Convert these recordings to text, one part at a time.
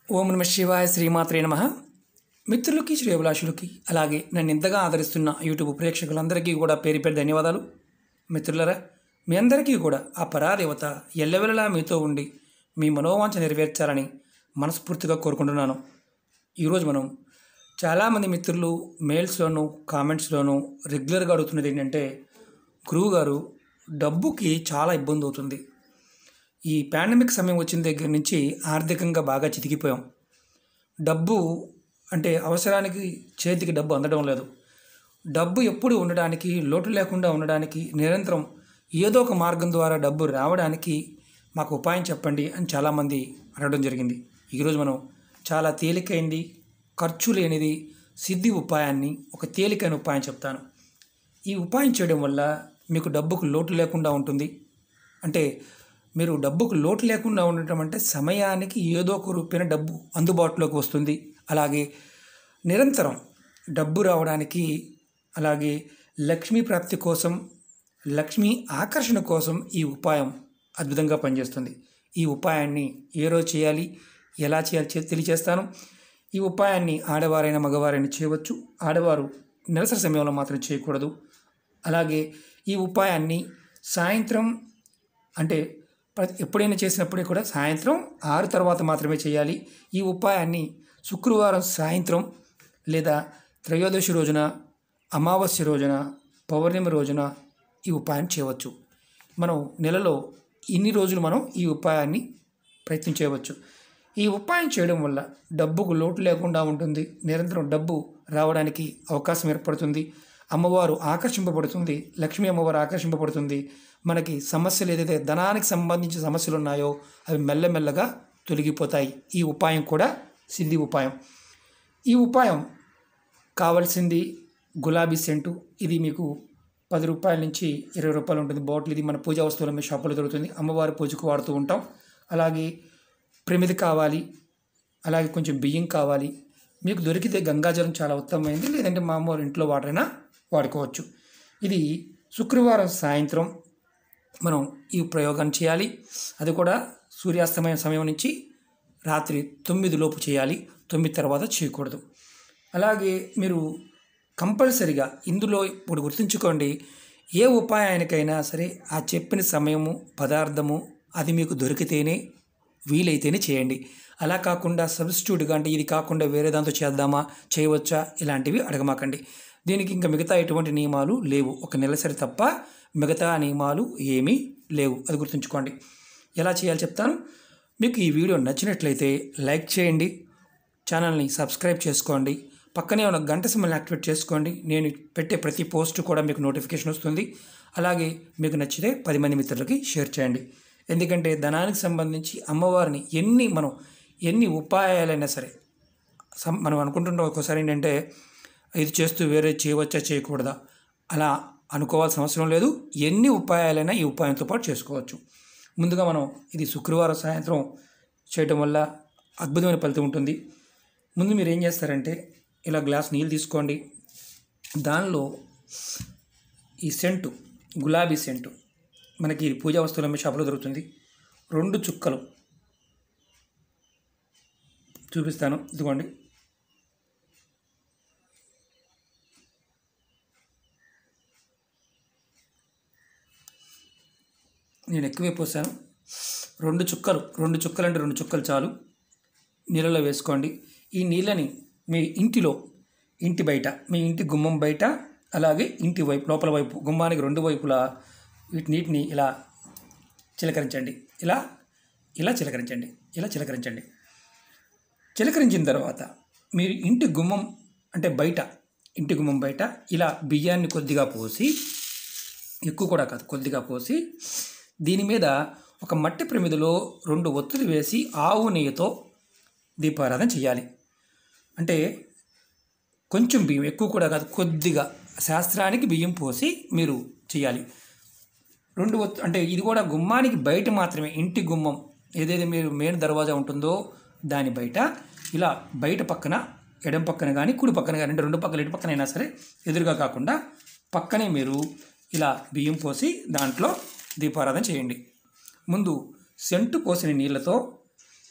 ఓం నమ శివాయ శ్రీమాత్రే నమః. మిత్రులకి శ్రేయభిలాషులకి అలాగే నన్ను ఇంతగా ఆదరిస్తున్న యూట్యూబ్ ప్రేక్షకులందరికీ కూడా పేరు పేరు ధన్యవాదాలు. మిత్రులరా, మీ అందరికీ కూడా ఆ పరాదేవత ఎల్లవెల్లలా మీతో ఉండి మీ మనోవాంఛ నెరవేర్చాలని మనస్ఫూర్తిగా కోరుకుంటున్నాను. ఈరోజు మనం చాలామంది మిత్రులు మెయిల్స్లోనూ కామెంట్స్లోనూ రెగ్యులర్గా అడుగుతున్నది ఏంటంటే, గురువుగారు డబ్బుకి చాలా ఇబ్బంది అవుతుంది. ఈ పాండమిక్ సమయం వచ్చిన దగ్గర నుంచి ఆర్థికంగా బాగా చితికిపోయాం. డబ్బు అంటే అవసరానికి చేతికి డబ్బు అందడం లేదు. డబ్బు ఎప్పుడు ఉండడానికి, లోటు లేకుండా ఉండడానికి, నిరంతరం ఏదో ఒక మార్గం ద్వారా డబ్బు రావడానికి మాకు ఉపాయం చెప్పండి అని చాలామంది అడగడం జరిగింది. ఈరోజు మనం చాలా తేలికైంది, ఖర్చు లేనిది, సిద్ధి ఉపాయాన్ని, ఒక తేలికైన ఉపాయం చెప్తాను. ఈ ఉపాయం చేయడం వల్ల మీకు డబ్బుకు లోటు లేకుండా ఉంటుంది. అంటే మీరు డబ్బుకు లోటు లేకుండా ఉండటం అంటే సమయానికి ఏదో ఒక రూపాయన డబ్బు అందుబాటులోకి వస్తుంది. అలాగే నిరంతరం డబ్బు రావడానికి, అలాగే లక్ష్మీ ప్రాప్తి కోసం, లక్ష్మీ ఆకర్షణ కోసం ఈ ఉపాయం అద్భుతంగా పనిచేస్తుంది. ఈ ఉపాయాన్ని ఏ రోజు చేయాలి, ఎలా చేయాలి తెలియచేస్తాను. ఈ ఉపాయాన్ని ఆడవారైనా మగవారైనా చేయవచ్చు. ఆడవారు నెలసరి సమయంలో మాత్రం చేయకూడదు. అలాగే ఈ ఉపాయాన్ని సాయంత్రం అంటే ఎప్పుడైనా చేసినప్పుడే కూడా సాయంత్రం 6 తర్వాత మాత్రమే చేయాలి. ఈ ఉపాయాన్ని శుక్రవారం సాయంత్రం లేదా త్రయోదశి రోజున, అమావాస్య రోజున, పౌర్ణమి రోజున ఈ ఉపాయం చేయవచ్చు. మనం నెలలో ఇన్ని రోజులు మనం ఈ ఉపాయాన్ని ప్రయత్నం చేయవచ్చు. ఈ ఉపాయం చేయడం వల్ల డబ్బుకు లోటు లేకుండా ఉంటుంది. నిరంతరం డబ్బు రావడానికి అవకాశం ఏర్పడుతుంది. అమ్మవారు ఆకర్షింపబడుతుంది. లక్ష్మీ అమ్మవారు ఆకర్షింపబడుతుంది. మనకి సమస్యలు ఏదైతే ధనానికి సంబంధించిన సమస్యలు ఉన్నాయో అవి మెల్లమెల్లగా తొలగిపోతాయి. ఈ ఉపాయం కూడా సిద్ధి ఉపాయం. ఈ ఉపాయం కావాల్సింది గులాబీ సెంటు. ఇది మీకు 10 రూపాయల నుంచి 20 రూపాయలు ఉంటుంది బాటిల్. ఇది మన పూజా వస్తువుల మీ షాపులో దొరుకుతుంది. అమ్మవారి పూజకు వాడుతూ ఉంటాం. అలాగే ప్రమిది కావాలి, అలాగే కొంచెం బియ్యం కావాలి. మీకు దొరికితే గంగాజలం చాలా ఉత్తమమైనది, లేదంటే మామూలు ఇంట్లో వాటరైనా వాడుకోవచ్చు. ఇది శుక్రవారం సాయంత్రం మనం ఈ ప్రయోగాన్ని చేయాలి. అది కూడా సూర్యాస్తమయ సమయం నుంచి రాత్రి 9 లోపు చేయాలి. 9 తర్వాత చేయకూడదు. అలాగే మీరు కంపల్సరిగా ఇందులో ఇప్పుడు గుర్తుంచుకోండి, ఏ ఉపాయానికైనా సరే ఆ చెప్పిన సమయము, పదార్థము అది మీకు దొరికితేనే, వీలైతేనే చేయండి. అలా కాకుండా సబ్స్టిట్యూట్గా అంటే ఇది కాకుండా వేరే దాంతో చేద్దామా, చేయవచ్చా, ఇలాంటివి అడగమాకండి. దీనికి ఇంకా మిగతా ఎటువంటి నియమాలు లేవు. ఒక నెలసరి తప్ప మిగతా నియమాలు ఏమీ లేవు. అది గుర్తుంచుకోండి. ఎలా చేయాలో చెప్తాను. మీకు ఈ వీడియో నచ్చినట్లయితే లైక్ చేయండి, ఛానల్ని సబ్స్క్రైబ్ చేసుకోండి, పక్కనే ఉన్న గంట సింబల్ని యాక్టివేట్ చేసుకోండి. నేను పెట్టే ప్రతి పోస్ట్ కూడా మీకు నోటిఫికేషన్ వస్తుంది. అలాగే మీకు నచ్చితే 10 మంది మిత్రులకి షేర్ చేయండి. ఎందుకంటే ధనానికి సంబంధించి అమ్మవారిని ఎన్ని ఉపాయాలైనా సరే మనం అనుకుంటుంటాం ఒక్కోసారి ఏంటంటే, ఇది చేస్తూ వేరే చేయవచ్చా చేయకూడదా అలా అనుకోవాల్సిన అవసరం లేదు. ఎన్ని ఉపాయాలైనా ఈ ఉపాయంతో పాటు చేసుకోవచ్చు. ముందుగా మనం ఇది శుక్రవారం సాయంత్రం చేయటం వల్ల అద్భుతమైన ఫలితం ఉంటుంది. ముందు మీరు ఏం చేస్తారంటే, ఇలా గ్లాస్ నీళ్ళు తీసుకోండి. దానిలో ఈ సెంటు, గులాబీ సెంటు మనకి పూజా వస్తువుల షాపులో దొరుకుతుంది. 2 చుక్కలు చూపిస్తాను, ఇదిగోండి. నేను ఎక్కువే పోసాను. 2 చుక్కలు అంటే 2 చుక్కలు చాలు. నీళ్ళలో వేసుకోండి. ఈ నీళ్ళని మీ ఇంటి బయట, మీ ఇంటి గుమ్మం బయట, అలాగే ఇంటి వైపు లోపల వైపు గుమ్మానికి 2 వైపులా నీటిని ఇలా చిలకరించండి. ఇలా చిలకరించండి. చిలకరించిన తర్వాత మీరు ఇంటి గుమ్మం బయట ఇలా బియ్యాన్ని కొద్దిగా పోసి, ఎక్కువ కూడా కాదు, కొద్దిగా పోసి, దీని మీద ఒక మట్టి ప్రమిదలో 2 ఒత్తులు వేసి ఆవు నెయ్యితో దీపారాధన చేయాలి. అంటే కొంచెం బియ్యం, ఎక్కువ కూడా కాదు, కొద్దిగా శాస్త్రానికి బియ్యం పోసి మీరు చేయాలి. 2 అంటే ఇది కూడా గుమ్మానికి బయట మాత్రమే. ఇంటి గుమ్మం ఏదైతే మీరు మెయిన్ దర్వాజా ఉంటుందో దాని బయట, ఇలా బయట పక్కన, ఎడం పక్కన కానీ కుడి పక్కన కానీ, అంటే 2 పక్కన ఎటు పక్కన అయినా సరే, ఎదురుగా కాకుండా పక్కనే మీరు ఇలా బియ్యం పోసి దాంట్లో దీపారాధన చేయండి. ముందు సెంటు పోసిన నీళ్ళతో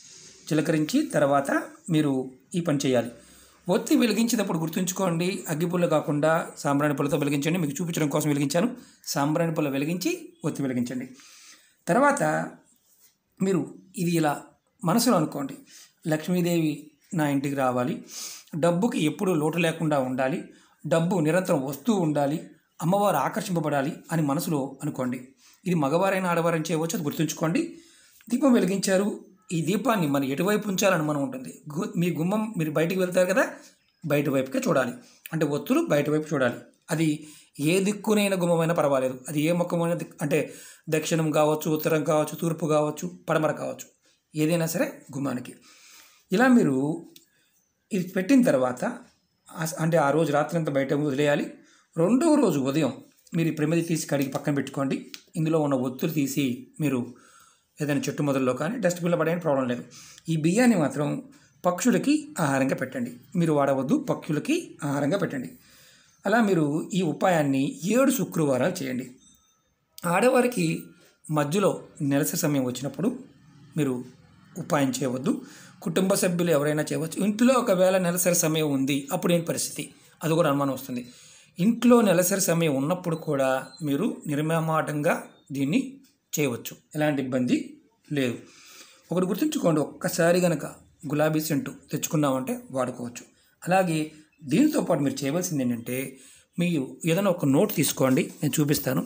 చిలకరించి తర్వాత మీరు ఈ పని చేయాలి. ఒత్తి వెలిగించేటప్పుడు గుర్తుంచుకోండి, అగ్గిపుల్ల కాకుండా సాంబ్రాణి పుల్లతో వెలిగించండి. మీకు చూపించడం కోసం వెలిగించాను. సాంబ్రాణి పుల్ల వెలిగించి ఒత్తి వెలిగించండి. తర్వాత మీరు ఇది ఇలా మనసులో అనుకోండి, లక్ష్మీదేవి నా ఇంటికి రావాలి, డబ్బుకి ఎప్పుడూ లోటు లేకుండా ఉండాలి, డబ్బు నిరంతరం వస్తూ ఉండాలి, అమ్మవారు ఆకర్షింపబడాలి అని మనసులో అనుకోండి. ఇది మగవారైన ఆడవారైనా చేయవచ్చు, అది గుర్తుంచుకోండి. దీపం వెలిగించారు. ఈ దీపాన్ని మనం ఎటువైపు ఉంచాలని మనం ఉంటుంది. మీ గుమ్మం మీరు బయటికి వెళ్తారు కదా, బయట వైపుకే చూడాలి. అంటే ఒత్తులు బయట వైపు చూడాలి. అది ఏ దిక్కునైనా గుమ్మమైనా పర్వాలేదు. అది ఏ ముఖమైన అంటే దక్షిణం కావచ్చు, ఉత్తరం కావచ్చు, తూర్పు కావచ్చు, పడమర కావచ్చు, ఏదైనా సరే గుమ్మానికి. ఇలా మీరు ఇది పెట్టిన తర్వాత అంటే ఆ రోజు రాత్రంతా బయట వదిలేయాలి. రెండవ రోజు ఉదయం మీరు ఈ ప్రమిది తీసి కడిగి పక్కన పెట్టుకోండి. ఇందులో ఉన్న ఒత్తులు తీసి మీరు ఏదైనా చెట్టు మొదల్లో కానీ డస్ట్బిన్లో పడేయని ప్రాబ్లం లేదు. ఈ బియ్యాన్ని మాత్రం పక్షులకి ఆహారంగా పెట్టండి. మీరు వాడవద్దు, పక్షులకి ఆహారంగా పెట్టండి. అలా మీరు ఈ ఉపాయాన్ని 7 శుక్రవారాలు చేయండి. ఆడవారికి మధ్యలో నెలసరి సమయం వచ్చినప్పుడు మీరు ఉపాయం చేయవద్దు. కుటుంబ సభ్యులు ఎవరైనా చేయవచ్చు. ఇంట్లో ఒకవేళ నెలసరి సమయం ఉంది, అప్పుడు ఏం పరిస్థితి, అది కూడా అనుమానం వస్తుంది. ఇంట్లో నెలసరి సమయం ఉన్నప్పుడు కూడా మీరు నిర్మమాటంగా దీన్ని చేయవచ్చు, ఎలాంటి ఇబ్బంది లేదు. ఒకటి గుర్తుంచుకోండి, ఒక్కసారి కనుక గులాబీ సెంటు తెచ్చుకున్నామంటే వాడుకోవచ్చు. అలాగే దీనితో పాటు మీరు చేయవలసింది ఏంటంటే, మీరు ఏదైనా ఒక నోట్ తీసుకోండి, నేను చూపిస్తాను.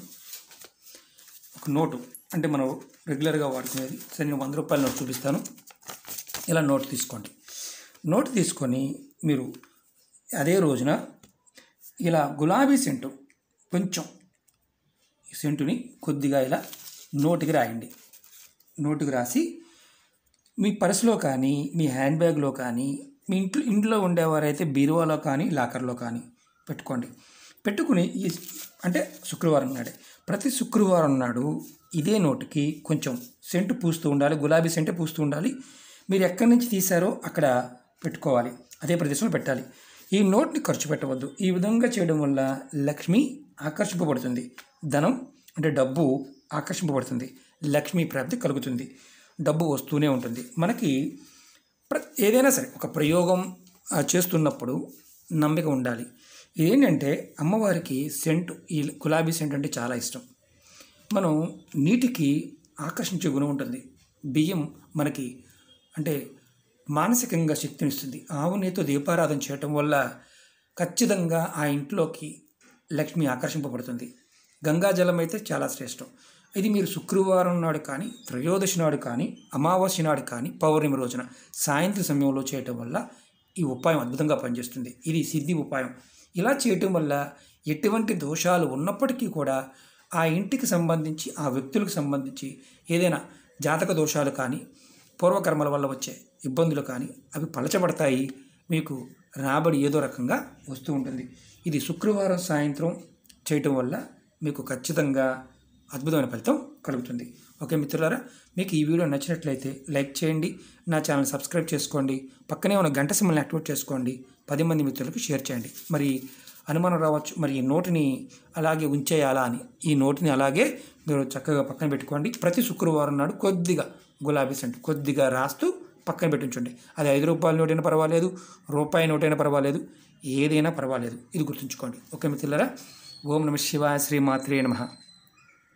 ఒక నోటు అంటే మనం రెగ్యులర్గా వాడుకునేది. సరే, నేను 100 రూపాయల నోట్ చూపిస్తాను. ఇలా నోట్ తీసుకోండి. నోటు తీసుకొని మీరు అదే రోజున ఇలా గులాబీ సెంటు కొంచెం సెంటుని కొద్దిగా ఇలా నోటికి రాయండి. నోటికి రాసి మీ పర్సులో కానీ, మీ హ్యాండ్ బ్యాగ్లో కానీ, మీ ఇంట్లో ఉండేవారైతే బీరువాలో కానీ, లాకర్లో కానీ పెట్టుకోండి. పెట్టుకుని అంటే శుక్రవారం నాడే, ప్రతి శుక్రవారం నాడు ఇదే నోటుకి కొంచెం సెంటు పూస్తూ ఉండాలి. గులాబీ సెంటు పూస్తూ ఉండాలి. మీరు ఎక్కడి నుంచి తీశారో అక్కడ పెట్టుకోవాలి, అదే ప్రదేశంలో పెట్టాలి. ఈ నోట్ని ఖర్చు పెట్టవద్దు. ఈ విధంగా చేయడం వల్ల లక్ష్మి ఆకర్షింపబడుతుంది. ధనం అంటే డబ్బు ఆకర్షింపబడుతుంది. లక్ష్మీ ప్రాప్తి కలుగుతుంది. డబ్బు వస్తూనే ఉంటుంది. మనకి ఏదైనా సరే ఒక ప్రయోగం చేస్తున్నప్పుడు నమ్మిక ఉండాలి. ఏంటంటే అమ్మవారికి సెంటు, ఈ గులాబీ సెంటు అంటే చాలా ఇష్టం. మనం నీటికి ఆకర్షించే గుణం ఉంటుంది. బియ్యం మనకి అంటే మానసికంగా శక్తినిస్తుంది. ఆవు నెయ్యితో దీపారాధన చేయటం వల్ల ఖచ్చితంగా ఆ ఇంట్లోకి లక్ష్మి ఆకర్షింపబడుతుంది. గంగాజలం అయితే చాలా శ్రేష్టం. ఇది మీరు శుక్రవారం నాడు కానీ, త్రయోదశి నాడు కానీ, అమావాస్య నాడు కానీ, పౌర్ణమి రోజున సాయంత్రం సమయంలో చేయటం వల్ల ఈ ఉపాయం అద్భుతంగా పనిచేస్తుంది. ఇది సిద్ధి ఉపాయం. ఇలా చేయటం వల్ల ఎటువంటి దోషాలు ఉన్నప్పటికీ కూడా ఆ ఇంటికి సంబంధించి, ఆ వ్యక్తులకు సంబంధించి ఏదైనా జాతక దోషాలు కానీ, పూర్వకర్మల వల్ల వచ్చే ఇబ్బందులు కానీ అవి పలచబడతాయి. మీకు రాబడి ఏదో రకంగా వస్తూ ఉంటుంది. ఇది శుక్రవారం సాయంత్రం చేయటం వల్ల మీకు ఖచ్చితంగా అద్భుతమైన ఫలితం కలుగుతుంది. ఓకే మిత్రులారా, మీకు ఈ వీడియో నచ్చినట్లయితే లైక్ చేయండి, నా ఛానల్ సబ్స్క్రైబ్ చేసుకోండి, పక్కనే ఉన్న గంట సింబల్ని యాక్టివేట్ చేసుకోండి, 10 మంది మిత్రులకు షేర్ చేయండి. మరి అనుమానం రావచ్చు, మరి ఈ నోటుని అలాగే ఉంచేయాలా అని. ఈ నోటుని అలాగే మీరు చక్కగా పక్కన పెట్టుకోండి. ప్రతి శుక్రవారం నాడు కొద్దిగా గులాబీ సెంటు కొద్దిగా రాస్తూ పక్కన పెట్టించండి. అది 5 రూపాయల నోటైనా పర్వాలేదు, రూపాయి నోటైనా పర్వాలేదు, ఏదైనా పర్వాలేదు. ఇది గుర్తుంచుకోండి. ఓకే మిత్రులారా, ఓం నమః శివాయ, శ్రీమాత్రే నమః.